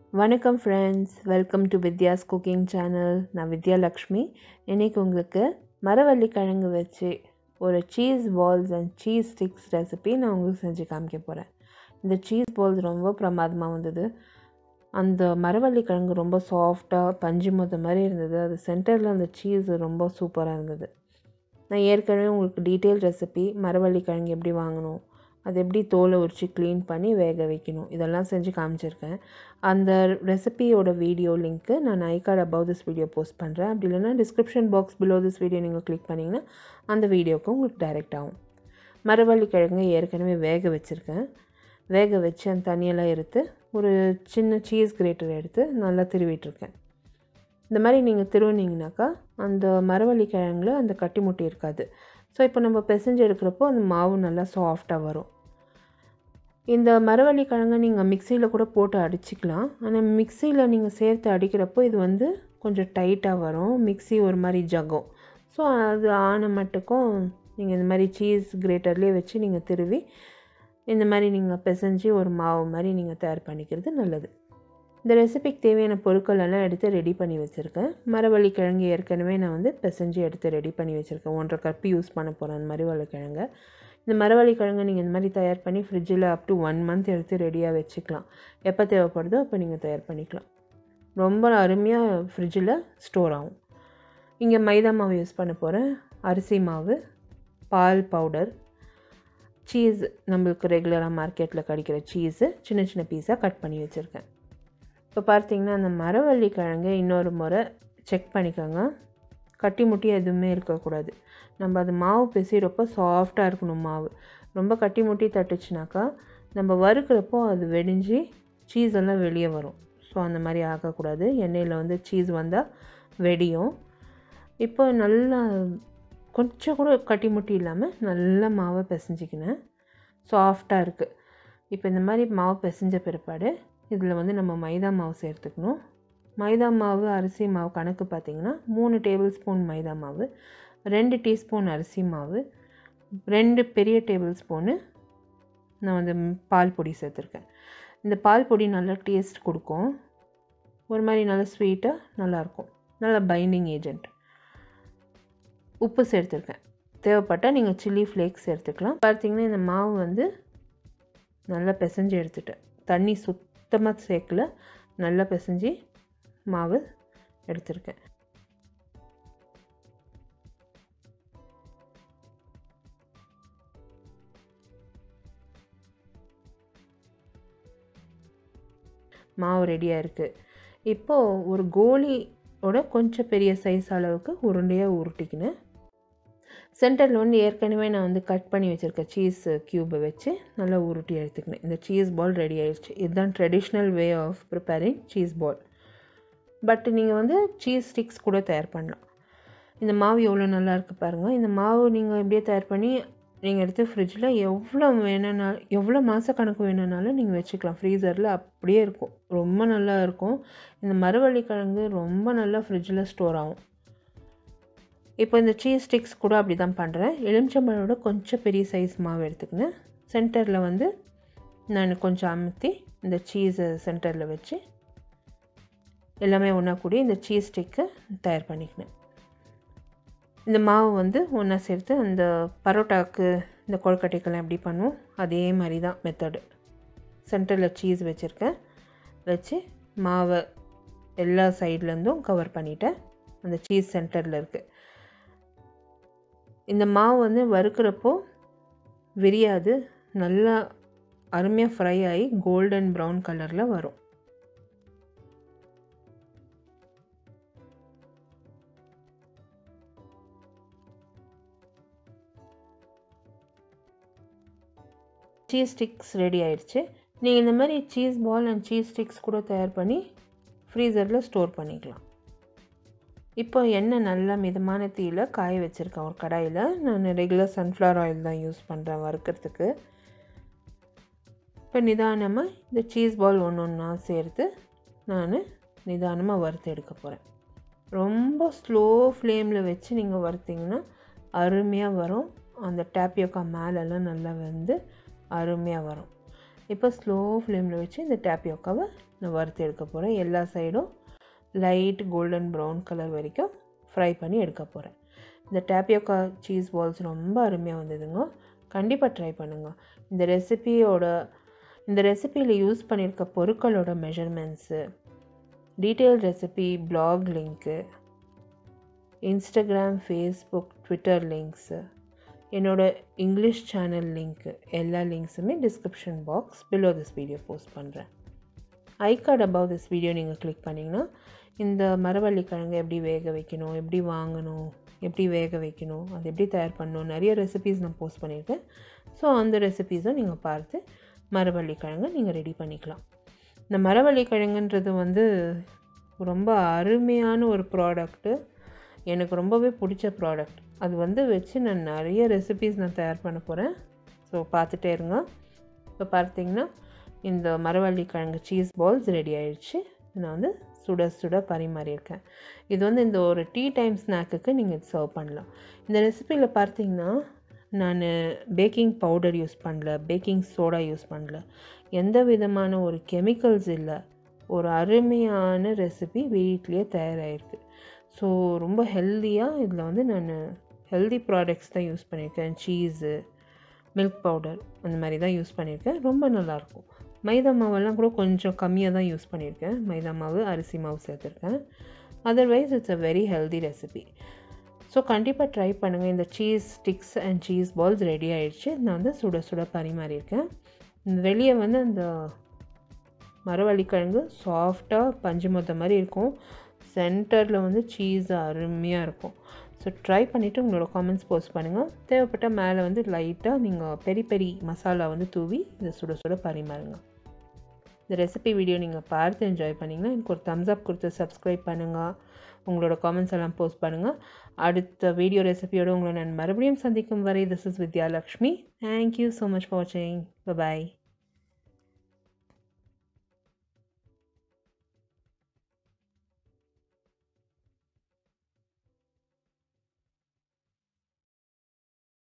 வணக்கம் friends, welcome to Vidya's cooking channel. நான் வித்யா லக்ஷ்மி. இன்றைக்கி உங்களுக்கு மரவள்ளி கிழங்கு வச்சு ஒரு cheese balls and cheese sticks recipe நான் உங்களுக்கு செஞ்சு காமிக்க போகிறேன். இந்த சீஸ் பால்ஸ் ரொம்ப பிரமாதமாக வந்தது. அந்த மரவள்ளி கிழங்கு ரொம்ப சாஃப்டாக பஞ்சு முத்த மாதிரி இருந்தது. அது சென்டரில் அந்த சீஸ் ரொம்ப சூப்பராக இருந்தது. நான் ஏற்கனவே உங்களுக்கு டீட்டெயில் ரெசிபி மரவள்ளி கிழங்கு எப்படி வாங்கணும், அது எப்படி தோலை உரித்து க்ளீன் பண்ணி வேக வைக்கணும், இதெல்லாம் செஞ்சு காமிச்சிருக்கேன். அந்த ரெசிபியோட வீடியோ லிங்க்கு நான் I card above this video post பண்ணுறேன். அப்படி இல்லைன்னா description box below this video நீங்கள் கிளிக் பண்ணிங்கன்னா அந்த வீடியோவுக்கு உங்களுக்கு டைரெக்ட் ஆகும். மரவள்ளி கிழங்கு ஏற்கனவே வேக வச்சுருக்கேன். வேக வச்சு அந்த தண்ணியெல்லாம் எடுத்து ஒரு சின்ன சீஸ் கிரேட்டர் எடுத்து நல்லா திருவிட்டுருக்கேன். இந்த மாதிரி நீங்கள் திருவினீங்கனாக்கா அந்த மரவள்ளி கிழங்குல அந்த கட்டி முட்டி இருக்காது. ஸோ இப்போ நம்ம பிசைஞ்சு எடுக்கிறப்போ அந்த மாவு நல்லா சாஃப்டாக வரும். இந்த மரவள்ளி கிழங்கை நீங்கள் மிக்சியில் கூட போட்டு அடிச்சிக்கலாம். ஆனால் மிக்சியில் நீங்கள் சேர்த்து அடிக்கிறப்போ இது கொஞ்சம் டைட்டாக வரும், மிக்சி ஒரு மாதிரி ஜகும். ஸோ அது ஆன மட்டுக்கும் நீங்கள் இந்த மாதிரி சீஸ் கிரேட்டர்லேயே வச்சு நீங்கள் திருவி இந்த மாதிரி நீங்கள் பிசைஞ்சு ஒரு மாவு மாதிரி நீங்கள் தயார் பண்ணிக்கிறது நல்லது. இந்த ரெசிபிக்கு தேவையான பொருட்கள் எல்லாம் எடுத்து ரெடி பண்ணி வச்சுருக்கேன். மரவள்ளி கிழங்கு ஏற்கனவே நான் பிசைஞ்சு எடுத்து ரெடி பண்ணி வச்சுருக்கேன். 1.5 கப் யூஸ் பண்ண போகிறேன் அந்த மரவள்ளி கிழங்கு. இந்த மரவள்ளி கிழங்கு நீங்கள் இந்த மாதிரி தயார் பண்ணி ஃப்ரிட்ஜில் அப் டு 1 மந்த் எடுத்து ரெடியாக வச்சுக்கலாம். எப்போ தேவைப்படுதோ அப்போ நீங்கள் தயார் பண்ணிக்கலாம். ரொம்ப அருமையாக ஃப்ரிட்ஜில் ஸ்டோர் ஆகும். இங்கே மைதா மாவு யூஸ் பண்ண போகிறேன், அரிசி மாவு, பால் பவுடர், சீஸ், நம்மளுக்கு ரெகுலராக மார்க்கெட்டில் கிடைக்கிற சீஸு சின்ன சின்ன பீஸாக கட் பண்ணி வச்சுருக்கேன். இப்போ பார்த்திங்கன்னா அந்த மரவள்ளி கிழங்கு இன்னொரு முறை செக் பண்ணிக்கோங்க. கட்டி முட்டி எதுவுமே இருக்கக்கூடாது. நம்ம அது மாவு பிசைகிறப்போ சாஃப்டாக இருக்கணும் மாவு. ரொம்ப கட்டி முட்டி தட்டுச்சுனாக்கா நம்ம வறுக்கிறப்போ அது வெடிஞ்சு சீஸ் எல்லாம் வெளியே வரும். ஸோ அந்த மாதிரி ஆகக்கூடாது. எண்ணெயில் சீஸ் வந்தால் வெடியும். இப்போ நல்லா கொஞ்சம் கூட கட்டி முட்டி இல்லாமல் நல்லா மாவை பிசைஞ்சிக்கினேன். சாஃப்டாக இருக்குது. இப்போ இந்த மாதிரி மாவு பிசைஞ்ச பிற்பாடு இதில் நம்ம மைதா மாவு சேர்த்துக்கணும். மைதா மாவு அரிசி மாவு கணக்கு பார்த்திங்கன்னா 3 டேபிள் ஸ்பூன் மைதா மாவு, 2 டீஸ்பூன் அரிசி மாவு, 2 பெரிய டேபிள் ஸ்பூனு நான் பால் பொடி சேர்த்துருக்கேன். இந்த பால் பொடி நல்லா டேஸ்ட் கொடுக்கும், ஒரு மாதிரி நல்லா ஸ்வீட்டாக நல்லாயிருக்கும், நல்லா பைண்டிங் ஏஜென்ட். உப்பு சேர்த்துருக்கேன். தேவைப்பட்டால் நீங்கள் சில்லி ஃப்ளேக்ஸ் சேர்த்துக்கலாம். பார்த்திங்கன்னா இந்த மாவு நல்லா பிசைஞ்சு எடுத்துட்டேன். தண்ணி சுத்தமாக சேர்க்கல, நல்லா பிசைஞ்சு மாவு எடுத்திருக்கேன். மாவு ரெடியாக இருக்குது. இப்போது ஒரு கோலியோட கொஞ்சம் பெரிய சைஸ் அளவுக்கு உருண்டையாக உருட்டிக்கினேன். சென்டரில் ஏற்கனவே நான் கட் பண்ணி வச்சுருக்கேன் சீஸ் க்யூப்பை வச்சு நல்லா உருட்டி எடுத்துக்கினேன். இந்த சீஸ் பால் ரெடி ஆகிடுச்சு. இதுதான் traditional way of preparing cheese ball. But நீங்கள் சீஸ் ஸ்டிக்ஸ் கூட தயார் பண்ணலாம். இந்த மாவு எவ்வளோ நல்லா இருக்குது பாருங்கள். இந்த மாவு நீங்கள் எப்படியே தயார் பண்ணி நீங்கள் எடுத்து ஃப்ரிட்ஜில் எவ்வளோ மாத கணக்கு வேணும்னாலும் நீங்கள் வச்சுக்கலாம். ஃப்ரீசரில் அப்படியே இருக்கும், ரொம்ப நல்லா இருக்கும். இந்த மரவள்ளி கிழங்கு ரொம்ப நல்லா ஃப்ரிட்ஜில் ஸ்டோர் ஆகும். இப்போ இந்த சீஸ் ஸ்டிக்ஸ் கூட அப்படி தான் பண்ணுறேன். எலுமிச்சம்பழோட கொஞ்சம் பெரிய சைஸ் மாவு எடுத்துக்கினேன். சென்டரில் நான் கொஞ்சம் அமுத்தி இந்த சீஸை சென்டரில் வச்சு எல்லாமே ஒன்றா கூடி இந்த சீஸ் ஸ்டிக்கை தயார் பண்ணிக்கினேன். இந்த மாவு ஒன்றா சேர்த்து அந்த பரோட்டாவுக்கு இந்த கொழுக்கட்டைக்கெல்லாம் எப்படி பண்ணுவோம் அதே மாதிரி தான் மெத்தடு. சென்டரில் சீஸ் வச்சுருக்கேன். வச்சு மாவை எல்லா சைட்லேருந்தும் கவர் பண்ணிவிட்டேன். அந்த சீஸ் சென்டரில் இருக்குது. இந்த மாவு வறுக்கிறப்போ விரியாது, நல்லா அருமையாக ஃப்ரை ஆகி கோல்டன் ப்ரௌன் கலரில் வரும். சீஸ் ஸ்டிக்ஸ் ரெடி ஆயிடுச்சு. நீங்கள் இந்த மாதிரி cheese ball and cheese sticks கூட தயார் பண்ணி ஃப்ரீசரில் ஸ்டோர் பண்ணிக்கலாம். இப்போ எண்ணெய் நல்லா மிதமான தீயில் காய வச்சுருக்கேன். ஒரு கடாயில் நான் ரெகுலர் சன்ஃப்ளவர் ஆயில் தான் யூஸ் பண்ணுறேன் வறுக்கிறதுக்கு. இப்போ நிதானமாக இந்த சீஸ் பால் ஒன்றா சேர்த்து நான் நிதானமாக வறுத்து எடுக்க போகிறேன். ரொம்ப ஸ்லோ ஃப்ளேமில் வச்சு நீங்கள் வறுத்திங்கன்னா அருமையாக வரும். அந்த டாப்பியோக்கா மேலெல்லாம் நல்லா அருமையாக வரும். இப்போ ஸ்லோ ஃப்ளேமில் வச்சு இந்த டேப்பியோக்காவை நான் வறுத்து எடுக்க போகிறேன். எல்லா சைடும் லைட் கோல்டன் ப்ரௌன் கலர் வரைக்கும் ஃப்ரை பண்ணி எடுக்க போகிறேன். இந்த டேப்பியோக்கா சீஸ் பால்ஸ் ரொம்ப அருமையாக வந்ததுங்க. கண்டிப்பாக ட்ரை பண்ணுங்கள். இந்த ரெசிபியில் யூஸ் பண்ணியிருக்க பொருட்களோட மெஷர்மெண்ட்ஸு, டீட்டெயில் ரெசிபி, பிளாக் லிங்க்கு, இன்ஸ்டாகிராம், ஃபேஸ்புக், ட்விட்டர் லிங்க்ஸு, என்னோட இங்கிலீஷ் சேனல் லிங்க்கு, எல்லா லிங்க்ஸுமே description box below this video post பண்ணுறேன். I card above this video நீங்கள் கிளிக் பண்ணிங்கன்னா இந்த மரவள்ளி கிழங்கு எப்படி வேக வைக்கணும், எப்படி வாங்கணும், எப்படி வேக வைக்கணும், அது எப்படி தயார் பண்ணணும், நிறைய ரெசிபீஸ் நான் போஸ்ட் பண்ணியிருக்கேன். ஸோ அந்த ரெசிபீஸும் நீங்கள் பார்த்து மரவள்ளி கிழங்கு நீங்கள் ரெடி பண்ணிக்கலாம். இந்த மரவள்ளி கிழங்குன்றது வந்து ரொம்ப அருமையான ஒரு ப்ராடக்ட்டு. எனக்கு ரொம்பவே பிடிச்ச ப்ராடக்ட். அது வந்து வச்சு நான் நிறைய ரெசிபீஸ் நான் தயார் பண்ண போகிறேன். ஸோ பார்த்துட்டே இருங்க. இப்போ பார்த்தீங்கன்னா இந்த மரவள்ளி கிழங்கு சீஸ் பால்ஸ் ரெடி ஆயிடுச்சு. நான் வந்து சுட சுட பரிமாறியிருக்கேன். இது வந்து இந்த ஒரு டீ டைம் ஸ்நாக்குக்கு நீங்கள் சர்வ் பண்ணலாம். இந்த ரெசிபியில் பார்த்தீங்கன்னா நான் பேக்கிங் பவுடர் யூஸ் பண்ணல, பேக்கிங் சோடா யூஸ் பண்ணல, எந்த விதமான ஒரு கெமிக்கல்ஸ் இல்லை. ஒரு அருமையான ரெசிபி வீட்லேயே தயாராகிருக்கு. ஸோ ரொம்ப ஹெல்த்தியாக இதில் வந்து நான் ஹெல்தி ப்ராடக்ட்ஸ் தான் யூஸ் பண்ணியிருக்கேன். சீஸு, மில்க் பவுடர் அந்த மாதிரி தான் யூஸ் பண்ணியிருக்கேன். ரொம்ப நல்லாயிருக்கும். மைதா மாவெல்லாம் கூட கொஞ்சம் கம்மியாக தான் யூஸ் பண்ணியிருக்கேன். மைதா மாவு, அரிசி மாவு சேர்த்துருக்கேன். Otherwise it's a very healthy recipe. So கண்டிப்பாக ட்ரை பண்ணுங்கள். இந்த cheese sticks and cheese balls ready ஆகிடுச்சு. நான் வந்து சுட சுட பரிமாறியிருக்கேன். வெளியே வந்து அந்த மரவள்ளி கிழங்கு சாஃப்டாக பஞ்சு மொத்த மாதிரி இருக்கும். சென்டரில் வந்து சீஸ் அருமையாக இருக்கும். ஸோ ட்ரை பண்ணிவிட்டு உங்களோட காமெண்ட்ஸ் போஸ்ட் பண்ணுங்கள். தேவைப்பட்ட மேலே வந்து லைட்டாக நீங்கள் பெரி பெரி மசாலா வந்து தூவி இதை சுட சுட பரிமாறுங்க. இந்த ரெசிபி வீடியோ நீங்கள் பார்த்து என்ஜாய் பண்ணிங்கன்னா எனக்கு ஒரு தம்ஸ் அப் கொடுத்து சப்ஸ்கிரைப் பண்ணுங்கள். உங்களோட காமெண்ட்ஸ் எல்லாம் போஸ்ட் பண்ணுங்கள். அடுத்த வீடியோ ரெசிபியோடு உங்களை நான் மறுபடியும் சந்திக்கும் வரை this is Vidya Lakshmi. Thank you so much for வாட்சிங். பாய்.